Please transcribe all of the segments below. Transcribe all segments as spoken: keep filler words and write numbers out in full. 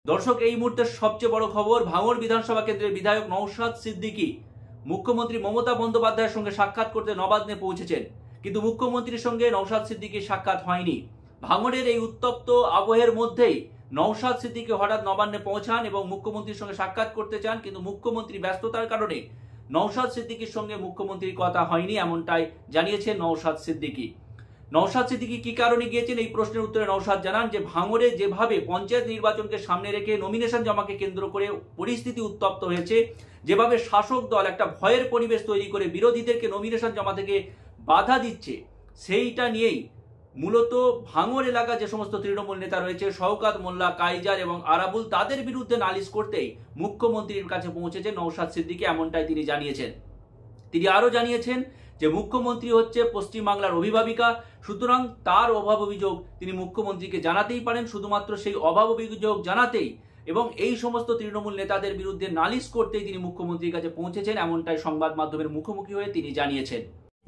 দর্শক, এই মুহূর্তের সবচেয়ে বড় খবর, ভাঙড় বিধানসভা কেন্দ্রের বিধায়ক নওশাদ সিদ্দিকী মুখ্যমন্ত্রী মমতা বন্দ্যোপাধ্যায়ের সঙ্গে সাক্ষাৎ করতে নবান্নে পৌঁছেছেন, কিন্তু মুখ্যমন্ত্রীর সঙ্গে নওশাদ সিদ্দিকীর সাক্ষাৎ হয়নি। ভাঙড়ের এই উত্তপ্ত আবহের মধ্যেই নওশাদ সিদ্দিকী হঠাৎ নবান্নে পৌঁছান এবং মুখ্যমন্ত্রীর সঙ্গে সাক্ষাৎ করতে চান, কিন্তু মুখ্যমন্ত্রী ব্যস্ততার কারণে নওশাদ সিদ্দিকীর সঙ্গে মুখ্যমন্ত্রীর কথা হয়নি, এমনটাই জানিয়েছেন নওশাদ সিদ্দিকী। নওশাদ সিদ্দিকী কি কারণে গিয়েছেন, এই প্রশ্নের উত্তরে নওশাদ জানান যে ভাঙড়ে যেভাবে পঞ্চায়েত নির্বাচনকে সামনে রেখে নমিনেশন জমাকে কেন্দ্র করে পরিস্থিতি উত্তপ্ত হয়েছে, যেভাবে শাসক দল একটা ভয়ের পরিবেশ তৈরি করে বিরোধীদেরকে নমিনেশন জমা থেকে বাধা দিচ্ছে, সেইটা নিয়েই মূলত ভাঙড় এলাকা যে সমস্ত তৃণমূল নেতা রয়েছে, শওকাত মোল্লা, কাইজার এবং আরাবুল, তাদের বিরুদ্ধে নালিশ করতেই মুখ্যমন্ত্রীর কাছে পৌঁছেছে নওশাদ সিদ্দিকী, এমনটাই তিনি জানিয়েছেন। তিনি আরো জানিয়েছেন যে মুখ্যমন্ত্রী হচ্ছে পশ্চিমবাংলার অভিভাবিকা, সুতরাং তার অভাব অভিযোগ তিনি মুখ্যমন্ত্রীকে জানাতেই পারেন। শুধুমাত্র সেই অভাব অভিযোগ জানাতেই এবং এই সমস্ত তৃণমূল নেতাদের বিরুদ্ধে নালিশ করতেই তিনি মুখ্যমন্ত্রীর কাছে পৌঁছেছেন, এমনটাই সংবাদ মাধ্যমের মুখোমুখি হয়ে তিনি জানিয়েছেন।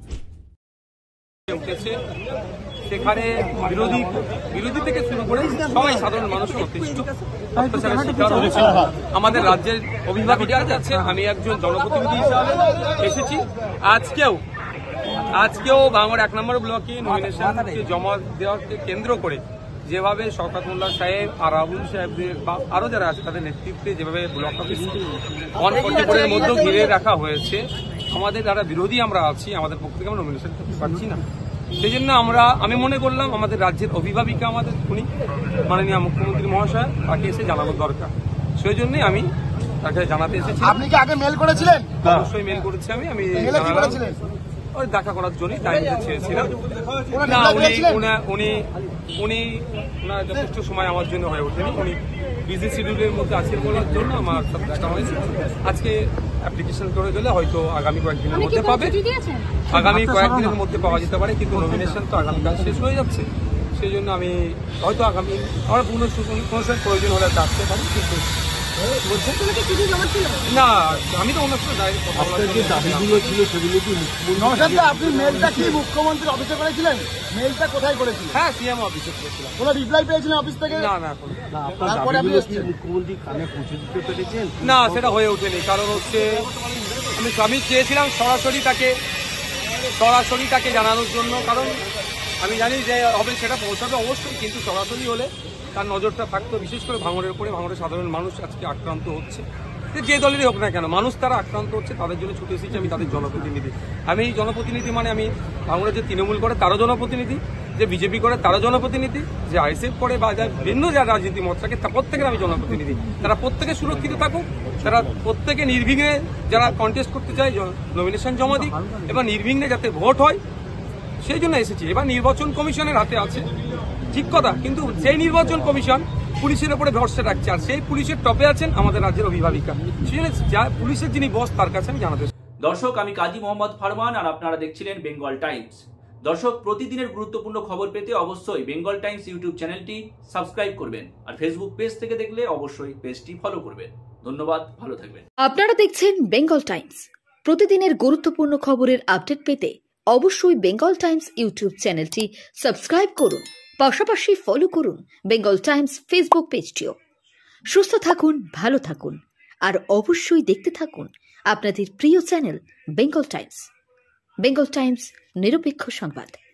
সেখানে বিরোধী বিরোধী থেকে শুরু করে সবাই সাধারণ মানুষের অতিষ্ঠ অত্যাচারের শিকার হয়েছে। আমাদের রাজ্যের অভিভাবিকা যাচ্ছে, আমি একজন জনপ্রতিনিধি হিসাবে এসেছি। আজকেও আজকেও ভাঙড় এক নম্বর ব্লকে নমিনেশন জমা দেওয়াকে কেন্দ্র করে যেভাবে শওকত মোল্লা সাহেব, আরাবুল সাহেবদের বা আরো যারা আছে তাদের নেতৃত্বে যেভাবে ব্লক অফিস ওয়ান ফোর্টি ফোরের মধ্যে ঘিরে রাখা হয়েছে, আমাদের যারা বিরোধী আমরা আছি, আমাদের পক্ষ থেকে আমরা নমিনেশন করতে পারছি না। সেই জন্য আমরা আমি মনে করলাম আমাদের রাজ্যের অভিভাবিকা আমাদের উনি মাননীয় মুখ্যমন্ত্রী মহাশয়, তাকে এসে জানানোর দরকার। সেই জন্যই আমি তাকে জানাতে এসেছি। আপনি কি আগে মেল করেছিলেন? অবশ্যই মেল করেছি আমি আমি ওই দেখা করার জন্যই টাইম চেয়েছিলাম। না, উনি উনি উনি ওনার যথেষ্ট সময় আমার জন্য হয়ে ওঠেনি, উনি বিজি শিডিউলের মধ্যে আছেন বলার জন্য আমার সাথে দেখা হয়েছে। আজকে অ্যাপ্লিকেশন করে গেলে হয়তো আগামী কয়েকদিনের মধ্যে পাবে, আগামী কয়েকদিনের মধ্যে পাওয়া যেতে পারে, কিন্তু নমিনেশন তো আগামীকাল শেষ হয়ে যাচ্ছে। সেই জন্য আমি হয়তো আগামী আমার পুনঃ কোনো সময় প্রয়োজন হলে ডাকতে পারি, কিন্তু না আমি তো ওনার সাথে আপনি মেলটা কি মুখ্যমন্ত্রী অফিসে করেছিলেন? মেলটা কোথায় করেছিলেন? হ্যাঁ, সিএম অফিসে করেছিলাম। কোনো রিপ্লাই পেয়েছিলেন অফিস থেকে? না না তারপরে আপনি মুখ্যমন্ত্রী কানে পৌঁছে দিতে পেরেছেন? না, সেটা হয়ে ওঠেনি। কারণ হচ্ছে আমি আমি চেয়েছিলাম সরাসরি তাকে সরাসরি তাকে জানানোর জন্য, কারণ আমি জানি যে হবে সেটা পৌঁছাবে অবশ্যই, কিন্তু সরাসরি হলে তার নজরটা থাকতো বিশেষ করে ভাঙড়ের উপরে। ভাঙড়ের সাধারণ মানুষ আজকে আক্রান্ত হচ্ছে, যে দলেরই হোক না কেন, মানুষ তারা আক্রান্ত হচ্ছে, তাদের জন্য ছুটে এসেছি। আমি তাদের জনপ্রতিনিধি। আমি জনপ্রতিনিধি মানে আমি ভাঙড়ে যে তৃণমূল করে তারও জনপ্রতিনিধি, যে বিজেপি করে তারও জনপ্রতিনিধি, যে আইএসএফ করে বা যা ভিন্ন যা রাজনীতি মত থাকে তা প্রত্যেকের আমি জনপ্রতিনিধি। তারা প্রত্যেকে সুরক্ষিত থাকুক, তারা প্রত্যেকে নির্বিঘ্নে যারা কন্টেস্ট করতে চায় নমিনেশন জমা দিক এবং নির্বিঘ্নে যাতে ভোট হয়, সেই জন্য এসেছি। এবার নির্বাচন কমিশনের হাতে আছে, ঠিক কথা, কিন্তু সেই নির্বাচন কমিশন পুলিশের উপরে ভরসা রাখছে, আর সেই পুলিশের টপে আছেন আমাদের রাজ্যের অভিভাবিকা। সেই জন্য যা পুলিশের যিনি বস তার কাছে আমি জানাতে। দর্শক, আমি কাজী মোহাম্মদ ফারমান, আর আপনারা দেখছিলেন বেঙ্গল টাইমস। দর্শক, প্রতিদিনের গুরুত্বপূর্ণ খবর পেতে অবশ্যই বেঙ্গল টাইমস ইউটিউব চ্যানেলটি সাবস্ক্রাইব করবেন, আর ফেসবুক পেজ থেকে দেখলে অবশ্যই পেজটি ফলো করবেন। ধন্যবাদ, ভালো থাকবেন। আপনারা দেখছেন বেঙ্গল টাইমস। প্রতিদিনের গুরুত্বপূর্ণ খবরের আপডেট পেতে অবশ্যই বেঙ্গল টাইমস ইউটিউব চ্যানেলটি সাবস্ক্রাইব করুন, পাশাপাশি ফলো করুন বেঙ্গল টাইমস ফেসবুক পেজটিও। সুস্থ থাকুন, ভালো থাকুন, আর অবশ্যই দেখতে থাকুন আপনাদের প্রিয় channel Bengal Times. Bengal Times, নিরপেক্ষ সংবাদ।